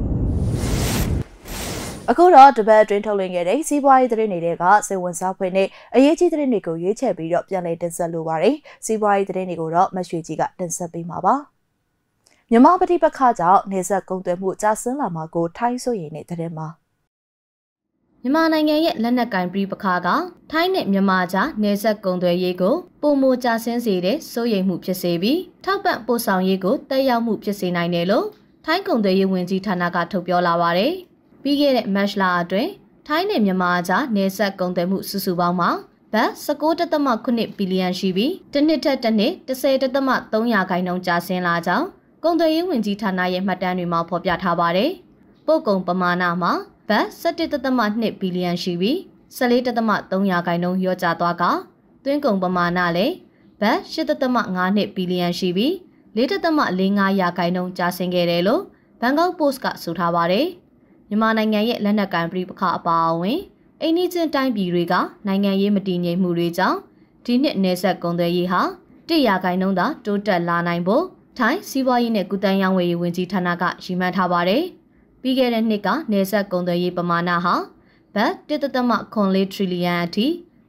အခုတော့တပတ်အတွင်းထုတ်လွှင့်ခဲ့တဲ့စီးပွားရေးသတင်းတွေကစိတ်ဝင်စားဖွယ်နဲ့အရေးကြီးသတင်းတွေကိုရွေးချယ်ပြီးတော့ပြန်လည်တင်ဆက်လိုပါတယ်။စီးပွားရေးသတင်းတွေကိုတော့မရွှေကြီးကတင်ဆက်ပေးမှာပါ။မြန်မာပဋိပက္ခကြောင့်နေဆက်ကုန်သွယ်မှုကျဆင်းလာမှာကိုထိုင်းဆိုရင်တဲ့သတင်းမှာမြန်မာနိုင်ငံရဲ့လက်နက်ကင်ပြည်ပခါကထိုင်းနဲ့မြန်မာကြားနေဆက်ကုန်သွယ်ရေးကိုပုံမကျဆင်းစေတဲ့စိုးရိမ်မှုဖြစ်စေပြီးထောက်ပံ့ပို့ဆောင်ရေးကိုတက်ရောက်မှုဖြစ်စေနိုင်တယ်လို့ထိုင်းကုန်သွယ်ရေးဝန်ကြီးဌာနကထုတ်ပြောလာပါတယ်။ပြီးခဲ့တဲ့မတ်လအတွင်းထိုင်းနဲ့မြန်မာကြားနေဆက်ကုန်သွယ်မှုစုစုပေါင်းမှာဘတ် 19.8 ဘီလီယံရှိပြီးတစ်နှစ်ထက်တစ်နှစ် 10.3% ကျဆင်းလာကြောင်းကုန်သွယ်ရေးဝန်ကြီးဌာနရဲ့မှတ်တမ်းတွေမှာဖော်ပြထားပါတယ်။ပို့ကုန်ပမာဏမှာဘတ် 17.2 ဘီလီယံရှိပြီး 14.3% လျော့ကျသွားကသွင်းကုန်ပမာဏလည်းဘတ် 8.52 ဘီလီယံရှိပြီး 4.45% ကျဆင်းခဲ့တယ်လို့ဘန်ကောက်ပို့စ်ကဆိုထားပါတယ်။မြန်မာနိုင်ငံရဲ့လက်နက်ကိုင်ပြည်ပခအပါအဝင်အိန္ဒိချင်းတိုင်းပြည်တွေကနိုင်ငံရေးမတည်ငြိမ်မှုတွေကြောင့်ဒီနှစ်နယ်စပ်ကုန်သွယ်ရေးဟာ1% သာတိုးတက်လာနိုင်ဖို့ထိုင်းစီးပွားရေးနဲ့ကုသရေးဝန်ကြီးဌာနကရည်မှန်းထားပါတယ်။ပြီးခဲ့တဲ့နှစ်ကနေဆက်ကုန်သွယ်ရေးပမာဏဟာဘတ် 1.4 ထရီလီယံအထိ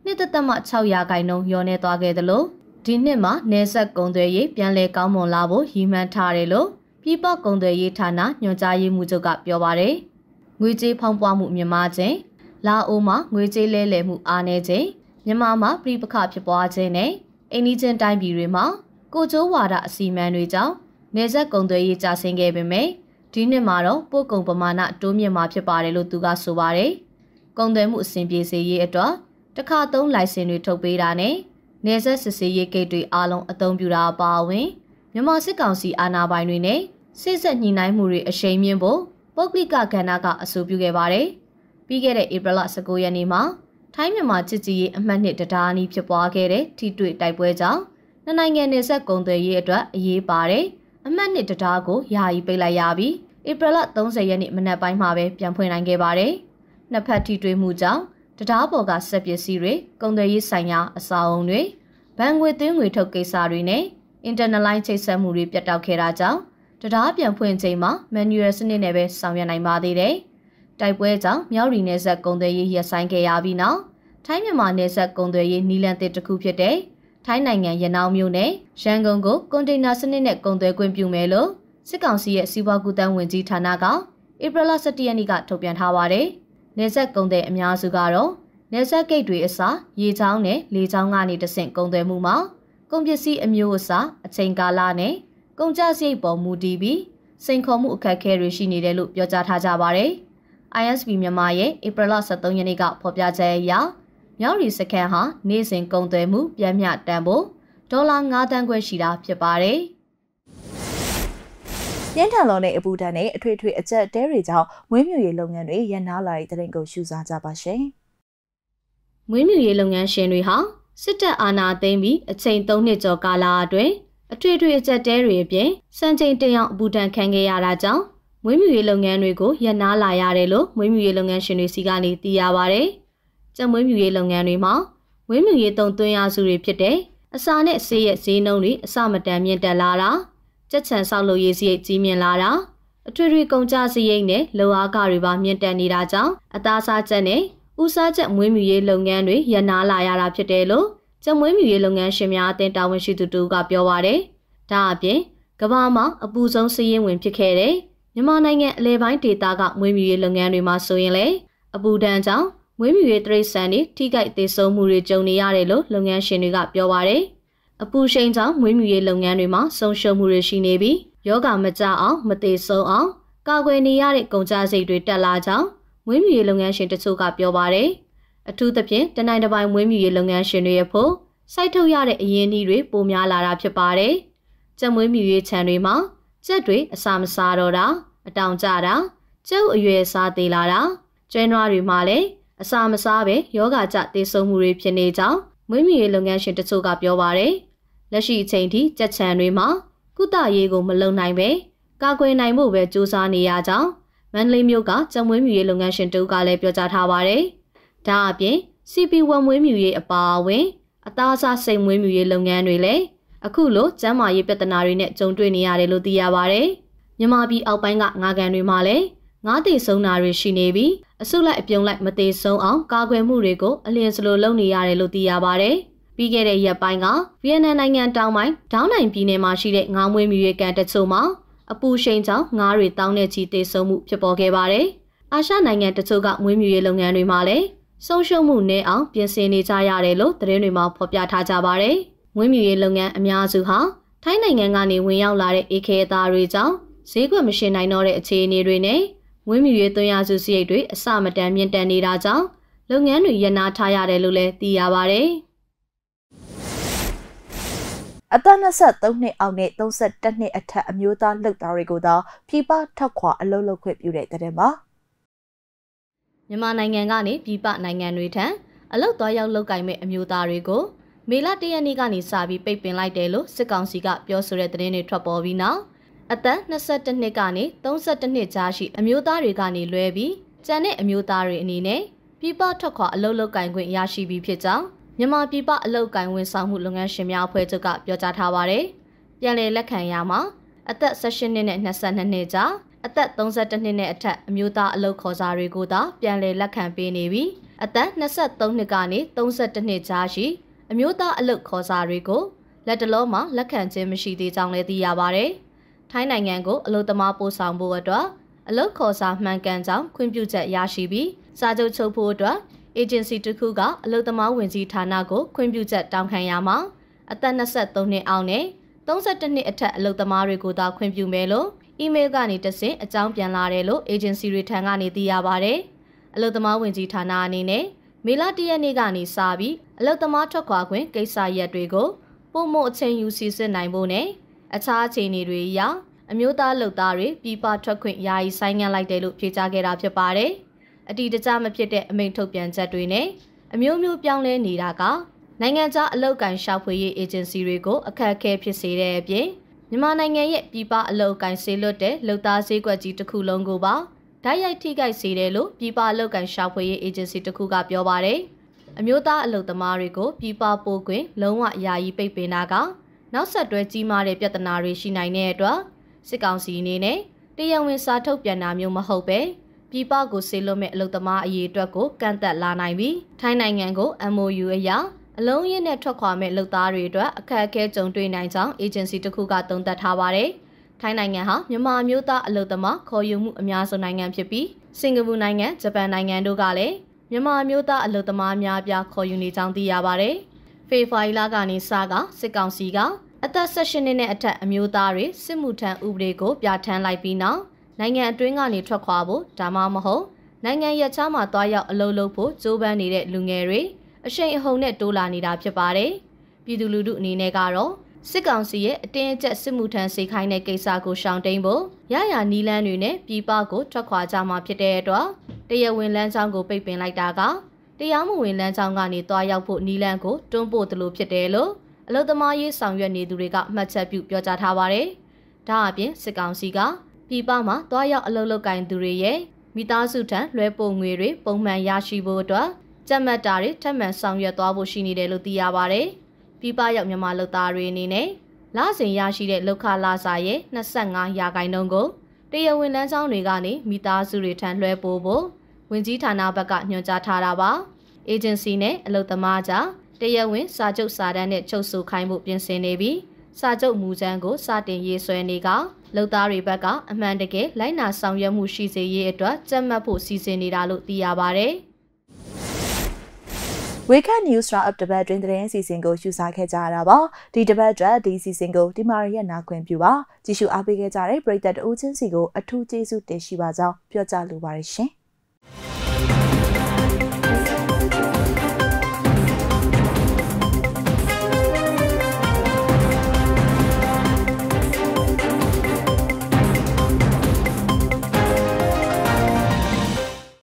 2.6% လျော့နေသွားခဲ့သလိုဒီနှစ်မှာနေဆက်ကုန်သွယ်ရေးပြန်လည်ကောင်းမွန်လာဖို့ရည်မှန်းထားတယ်လို့ပြည်ပကုန်သွယ်ရေးဌာနညွှန်ကြားရေးမှူးချုပ်ကပြောပါတယ်။ငွေကြေးဖောင်းပွားမှုမြင့်မားခြင်းလာအိုမှာငွေကြေးလဲလှယ်မှုအားနည်းခြင်းမြန်မာမှာပြည်ပခဖြစ်ပွားခြင်းနဲ့အိန္ဒိချင်းတိုင်းပြည်တွေမှာကိုကျိုးဝါဒအစီအမံတွေကြောင့်နေဆက်ကုန်သွယ်ရေးကျဆင်းခဲ့ပေမဲ့ဒီနှစ်မှာတော့ပို့ကုန်ပမာဏတိုးမြင့်မှာဖြစ်ပါတယ်လို့သူကဆိုပါတယ်။ကုန်သွယ်မှုအဆင်ပြေစေရေးအတွက်တစ်ခါသုံးလိုင်စင်တွေထုတ်ပေးတာနဲ့နေဆက်စစ်ဆေးရေးဂိတ်တွေအားလုံးအသုံးပြုတာအပါအဝင်မြန်မာစစ်ကောင်စီအာဏာပိုင်တွေနဲ့စစ်ဆက်ညှိနှိုင်းမှုတွေအရှိန်မြင့်ဖို့ပုဂ္ဂလိကကဏ္ဍကအဆိုပြုခဲ့ပါတယ်။ပြီးခဲ့တဲ့ဧပြီလ19ရက်နေ့မှာထိုင်းမြန်မာချစ်ကြည်ရေးအမှတ်2တရားအနီးဖြစ်ပွားခဲ့တဲ့ထိတွေ့တိုက်ပွဲကြောင့်နှစ်နိုင်ငံနယ်စပ်ကုန်သွယ်ရေးအတွက်အရေးပါတဲ့အမှတ်2တရားကိုယာယီပိတ်လိုက်ရပြီးဧပြီလ30ရက်နေ့မနက်ပိုင်းမှာပဲပြန်ဖွင့်နိုင်ခဲ့ပါတယ်။နှစ်ဖက်ထိတွေ့မှုကြောင့်တရားပေါ်ကစက်ပစ္စည်းတွေကုန်သွယ်ရေးဆိုင်ရာအစာအုံတွေဘဏ်ငွေသွင်းငွေထုတ်ကိစ္စတွေနဲ့အင်တာနက်လိုင်းချိတ်ဆက်မှုတွေပြတ်တောက်ခဲ့တာကြောင့်တရားပြန်ဖွင့်ချိန်မှာမန်နျူရယ်စနစ်နဲ့ပဲဆောင်ရွက်နိုင်ပါသေးတယ်။တိုက်ပွဲကြောင့်မြောက်ရီနယ်စပ်ကုန်သွယ်ရေးရပ်ဆိုင်းခဲ့ရပြီးနောက်ထိုင်းမြန်မာနယ်စပ်ကုန်သွယ်ရေးနီလန်တစ်တစ်ခုဖြစ်တဲ့ထိုင်းနိုင်ငံရနောင်းမြို့နယ်ရန်ကုန်ကိုကွန်တိန်နာစနစ်နဲ့ကုန်သွယ်ခွင့်ပြုမယ်လို့စစ်ကောင်စီရဲ့စီးပွားကူးသန်းဝန်ကြီးဌာနကဧပြီလ17ရက်နေ့ကထုတ်ပြန်ထားပါတယ်။နယ်စပ်ကုန်သည်အများစုကတော့နယ်စပ်ဂိတ်တွေအစားရေချောင်းနဲ့လေချောင်းကနေတဆင့်ကုန်သွယ်မှုမှာကုန်ပစ္စည်းအမျိုးအစားအချိန်ကာလနဲ့ကုန်ကျစရိတ်ပေါ်မူတည်ပြီးစိန်ခေါ်မှုအခက်အခဲတွေရှိနေတယ်လို့ပြောကြားထားကြပါတယ်။ ISP မြန်မာရဲ့ဧပြီလ23ရက်နေ့ကဖော်ပြချက်အရမြောက်ရီစခန်းဟာနေ့စဉ်ကုန်သွယ်မှုပြန်မျှတန်ဖို့ဒေါ်လာ9တန်းခွဲရှိတာဖြစ်ပါတယ်။ပြင်းထန်လွန်တဲ့အပူဒဏ်နဲ့အထွေထွေအကျပ်တဲတွေကြောင့်မွေးမြူရေးလုပ်ငန်းတွေရန်နာလာတဲ့တဲ့ကိုရှုစားကြပါရှင်။မွေးမြူရေးလုပ်ငန်းရှင်တွေဟာစစ်တပ်အာဏာသိမ်းပြီးအချိန်3နှစ်ကျော်ကာလအတွင်းအထွေထွေအကျပ်တဲတွေအပြင်စံချိန်တင်အောင်အပူဒဏ်ခံခဲ့ရတာကြောင့်မွေးမြူရေးလုပ်ငန်းတွေကိုရန်နာလာရတယ်လို့မွေးမြူရေးလုပ်ငန်းရှင်တွေစီကနေသိရပါဗျ။ကျမွေးမြူရေးလုပ်ငန်းတွေမှာမွေးမြူရေးသုံးသွင်းရစုတွေဖြစ်တဲ့အစာနဲ့ဆေးရဲ့ဈေးနှုန်းတွေအဆမတန်မြင့်တက်လာတာကြက်ချံဆောက်လုပ်ရေးစရိတ်ကြီးမြင့်လာတာအထွေထွေကုန်ကျစရိတ်နဲ့လုံအားခတွေပါမြင့်တက်နေတာကြောင့်အသားစားချက်နဲ့ဥစားချက်မွေးမြူရေးလုပ်ငန်းတွေရန်နာလာရတာဖြစ်တယ်လို့ကျမွေးမြူရေးလုပ်ငန်းရှင်များအသင်းတာဝန်ရှိသူတို့ကပြောပါတယ်။ဒါအပြင်ကမ္ဘာမှာအပူဆုံးစည်ရင်ဝင်ဖြစ်ခဲ့တဲ့မြန်မာနိုင်ငံအလဲပိုင်းဒေသကမွေးမြူရေးလုပ်ငန်းတွေမှာဆိုရင်လေအပူဒဏ်ကြောင့်မွေးမြူရေးတရိတ်ဆန်တွေထိခိုက်သေးဆုံးမှုတွေကြုံနေရတယ်လို့လုပ်ငန်းရှင်တွေကပြောပါတယ်။အပူရှိန်ကြောင့်မွေးမြူရေးလုပ်ငန်းတွေမှာဆုံးရှုံးမှုတွေရှိနေပြီးယောဂမကျအောင်မသေးဆုံးအောင်ကာကွယ်နေရတဲ့ကုန်ကျစရိတ်တွေတက်လာကြောင်းမွေးမြူရေးလုပ်ငန်းရှင်တချို့ကပြောပါတယ်။အထူးသဖြင့်တနိုင်တစ်ပိုင်းမွေးမြူရေးလုပ်ငန်းရှင်တွေရဲ့ဖို့စိုက်ထုတ်ရတဲ့အရင်းအနှီးတွေပိုများလာတာဖြစ်ပါတယ်။ကြက်မွေးမြူရေးခြံတွေမှာကြက်တွေအစာမစားတော့တာအတောင်ကျတာကျုပ်အရွယ်စားသေးလာတာကျွဲနွားတွေမှာလည်းအစာမစားပဲယောဂကျသေဆုံးမှုတွေဖြစ်နေကြောင်းမွေးမြူရေးလုပ်ငန်းရှင်တချို့ကပြောပါတယ်။လက်ရှိအချိန်ထိကြက်ခြံတွေမှာကုသရေးကိုမလုံနိုင်ပဲကာကွယ်နိုင်ဖို့ပဲစူးစမ်းနေရကြောင်းမန္တလေးမြို့ကကြက်မွေးမြူရေးလုပ်ငန်းရှင်တို့ကလည်းပြောကြားထားပါတယ်။ဒါအပြင် CP1 မွေးမြူရေးအပါအဝင်အသားအစာစိတ်မွေးမြူရေးလုပ်ငန်းတွေလည်းအခုလိုကျန်းမာရေးပြဿနာတွေနဲ့ကြုံတွေ့နေရတယ်လို့သိရပါတယ်။မြန်မာပြည်အောက်ပိုင်းကငါးကန်တွေမှာလည်းငါးသေးဆုံးတာတွေရှိနေပြီးအစုလိုက်အပြုံလိုက်မသေးဆုံးအောင်ကာကွယ်မှုတွေကိုအလျင်စလိုလုပ်နေရတယ်လို့သိရပါတယ်။ပြီးခဲ့တဲ့ရက်ပိုင်းကဗီယက်နမ်နိုင်ငံတောင်ပိုင်းဒေါင်းနိုင်ပြည်နယ်မှာရှိတဲ့ငါးမွေးမြူရေးကန်တချို့မှာအပူရှိန်ကြောင့်ငါးတွေတောင်းနဲ့ချီသေဆုံးမှုဖြစ်ပေါ်ခဲ့ပါတယ်။အာရှနိုင်ငံတချို့ကမွေးမြူရေးလုပ်ငန်းတွေမှာလည်းဆုံးရှုံးမှုနည်းအောင်ပြင်ဆင်နေကြရတယ်လို့သတင်းတွေမှာဖော်ပြထားကြပါတယ်။မွေးမြူရေးလုပ်ငန်းအများစုဟာထိုင်းနိုင်ငံကနေဝင်ရောက်လာတဲ့ဧကဲသားတွေကြောင့်ဈေးကွက်မရှင်နိုင်တော့တဲ့အခြေအနေတွေနဲ့မွေးမြူရေးသွင်းရစုစရိတ်တွေအစမတန်မြင့်တက်နေတာကြောင့်လုပ်ငန်းတွေရပ်နားထားရတယ်လို့လည်းသိရပါတယ်။အသက်23နှစ်အောက်နဲ့32နှစ်အထက်အမျိုးသားလုပ်သားတွေကိုသာပြည်ပထွက်ခွာအလုပ်လုပ်ခွင့်ပြုတဲ့တဲ့မှာမြန်မာနိုင်ငံကနေပြည်ပနိုင်ငံတွေထံအလုပ်သွားရောက်လုပ်ကိုင်မဲ့အမျိုးသားတွေကိုမေလ1ရက်နေ့ကနေစပြီးပိတ်ပင်လိုက်တယ်လို့စစ်ကောင်စီကပြောဆိုတဲ့သတင်းတွေထွက်ပေါ်ပြီးနောက်အသက်22နှစ်ကနေ32နှစ်ကြားရှိအမျိုးသားတွေကနေလွဲပြီးကျန်တဲ့အမျိုးသားတွေအနေနဲ့ပြည်ပထွက်ခွာအလုပ်လုပ်ကိုင်ခွင့်ရရှိပြီးဖြစ်ကြောင်းမြန်မာပြည်ပအလုပ်ကိုင်ဝန်ဆောင်မှုလုပ်ငန်းရှင်များအဖွဲ့ချုပ်ကပြောကြားထားပါတယ်။ပြန်လည်လက်ခံရမှာအသက်18နှစ်နဲ့22နှစ်ကြားအသက်32နှစ်နဲ့အထက်အမျိုးသားအလုပ်ခေါ်စာတွေကိုသာပြန်လည်လက်ခံပေးနေပြီးအသက်23နှစ်ကနေ32နှစ်ကြားရှိအမျိုးသားအလုပ်ခေါ်စာတွေကိုလက်တလုံးမှာလက်ခံခြင်းမရှိသေးကြောင်းလည်းသိရပါတယ်။ထိုင်းနိုင်ငံကိုအလုပ်သမားပို့ဆောင်ဖို့အတွက်အလုပ်ခေါ်စာမှန်ကန်ကြောင်းခွင့်ပြုချက်ရရှိပြီးစာချုပ်ချုပ်ဖို့အတွက်အေဂျင်စီတစ်ခုကအလုပ်သမားဝင်ကြီးဌာနကိုခွင့်ပြုချက်တောင်းခံရမှာအသက်23နှစ်အောက်နဲ့32နှစ်အထက်အလုပ်သမားတွေကိုသာခွင့်ပြုမယ်လို့အီးမေးလ်ကနေတဆင့်အကြောင်းပြန်လာတယ်လို့အေဂျင်စီတွေထံကနေသိရပါတယ်။အလုပ်သမားဝင်ကြီးဌာနအနေနဲ့မေလ1ရက်နေ့ကနေစပြီးအလုပ်သမားထွက်ခွာခွင့်ကိစ္စရပ်တွေကိုပုံမှန်အချိန်ယူစီစစ်နိုင်ဖို့နဲ့အခြားအခြေအနေတွေအရအမျိုးသားလုပ်သားတွေပြည်ပထွက်ခွင့်ယာယီဆိုင်းငံ့လိုက်တယ်လို့ဖြေကြားခဲ့တာဖြစ်ပါတယ်။အတီတကျမဖြစ်တဲ့အမိန့်ထုတ်ပြန်ချက်တွေနဲ့အမျိုးမျိုးပြောင်းလဲနေတာကနိုင်ငံခြားအလုပ်ကိုင်ရှာဖွေရေးအေဂျင်စီတွေကိုအခက်အခဲဖြစ်စေတဲ့အပြင်မြန်မာနိုင်ငံရဲ့ပြည်ပအလုပ်ကိုင်ဆေးလွတ်တဲ့လုပ်သားဈေးကွက်ကြီးတစ်ခုလုံးကိုပါဓာတ်ရိုက်ထိခိုက်စေတယ်လို့ပြည်ပအလုပ်ကိုင်ရှာဖွေရေးအေဂျင်စီတစ်ခုကပြောပါတယ်။အမျိုးသားအလုပ်သမားတွေကိုပြည်ပပို့ခွင့်လုံးဝယာယီပိတ်ပင်တာကနောက်ဆက်တွဲကြီးမားတဲ့ပြဿနာတွေရှိနိုင်တဲ့အတွက်စစ်ကောင်စီအနေနဲ့တရားဝင်စာထုတ်ပြန်တာမျိုးမဟုတ်ပဲပြည်ပကိုဆေးလွတ်မဲ့အလုပ်သမားအရေးအတွက်ကိုကန့်သက်လာနိုင်ပြီးထိုင်းနိုင်ငံကို MOU အရာအလုံးရင်းနဲ့ထွက်ခွာမဲ့လုပ်သားတွေအတွက်အခက်အခဲကြုံတွေ့နိုင်ကြောင်းအေဂျင်စီတစ်ခုကသုံးသပ်ထားပါတယ်။ထိုင်းနိုင်ငံဟာမြန်မာမျိုးသားအလုပ်သမားခေါ်ယူမှုအများဆုံးနိုင်ငံဖြစ်ပြီးစင်ကာပူနိုင်ငံ၊ဂျပန်နိုင်ငံတို့ကလည်းမြန်မာမျိုးသားအလုပ်သမားများပြားခေါ်ယူနေကြောင်းသိရပါတယ်။ဖေဖော်ဝါရီလကနေစကစစ်ကောင်စီကအသက်18နှစ်နဲ့အထက်အမျိုးသားတွေစစ်မှုထမ်းဥပဒေကိုပြဋ္ဌာန်းလိုက်ပြီးနောက်နိုင်ငံအတွင်းကနေထွက်ခွာဖို့ဒါမှမဟုတ်နိုင်ငံရပ်ခြားမှာတွားရောက်အလုပ်လုပ်ဖို့ကြိုးပမ်းနေတဲ့လူငယ်တွေအရှိန်အဟုန်နဲ့တိုးလာနေတာဖြစ်ပါတယ်။ပြည်သူလူထုအနေနဲ့ကတော့စစ်ကောင်စီရဲ့အတင်းအကျပ်စစ်မှုထမ်းစေခိုင်းတဲ့ကိစ္စကိုရှောင်တိန်ဖို့ရရနီလန်းတွေနဲ့ပြည်ပကိုထွက်ခွာကြမှာဖြစ်တဲ့အတွက်တရားဝင်လမ်းကြောင်းကိုပိတ်ပင်လိုက်တာကတရားမဝင်လမ်းကြောင်းကနေတွားရောက်ဖို့နီလန်းကိုတွန်းပို့သလိုဖြစ်တယ်လို့အလုပ်သမားရေးဆောင်ရွက်နေသူတွေကမှတ်ချက်ပြုပြောကြားထားပါတယ်။ဒါအပြင်စစ်ကောင်စီကပြည်ပမှာတွားရောက်အလုပ်လုပ်ကိုင်သူတွေရဲ့မိသားစုထံလွှဲပို့ငွေတွေပုံမှန်ရရှိဖို့အတွက်ကြက်မှတ်တာတွေထပ်မံဆောင်ရွက်သွားဖို့ရှိနေတယ်လို့သိရပါတယ်။ပြည်ပရောက်မြန်မာလုပ်သားတွေအနေနဲ့လစဉ်ရရှိတဲ့လောက်ခလာစာရဲ့25%ကိုတရားဝင်လမ်းကြောင်းတွေကနေမိသားစုတွေထံလွှဲပို့ဖို့ဝင်ကြီးဌာနဘက်ကညွှန်ကြားထားတာပါ။အေဂျင်စီနဲ့အလုပ်သမားကြားတရားဝင်စာချုပ်စာတမ်းနဲ့ချုပ်ဆိုခိုင်းဖို့ပြင်ဆင်နေပြီးစာချုပ်မူကြမ်းကိုစတင်ရေးဆွဲနေကလုပ်သားတွေဘက်ကအမှန်တကယ်လိုက်နာဆောင်ရွက်မှုရှိစေရေးအတွက်ကြက်မှတ်ဖို့စီစဉ်နေတာလို့သိရပါတယ်။ Weekend News Roundup တပတ်တွင်သတင်းအစီအစဉ်ကိုရှုစားခဲ့ကြရတာပါဒီတပတ်အတွက်ဒီအစီအစဉ်ကိုဒီမာရီရဲ့နာခွင့်ပြုပါကြည့်ရှုအားပေးခဲ့ကြတဲ့ပရိသတ်အဦးချင်းစီကိုအထူးကျေးဇူးတင်ရှိပါကြောင်းပြောကြားလိုပါတယ်ရှင်